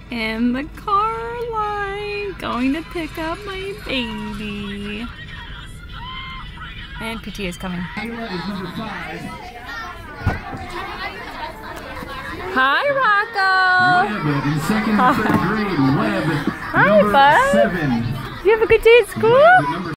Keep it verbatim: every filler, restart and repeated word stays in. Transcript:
in the car line, going to pick up my baby. And P T A is coming. Hi, Rocco. Webb in second and third grade. Webb, Hi, number bud. seven. You have a good day at school?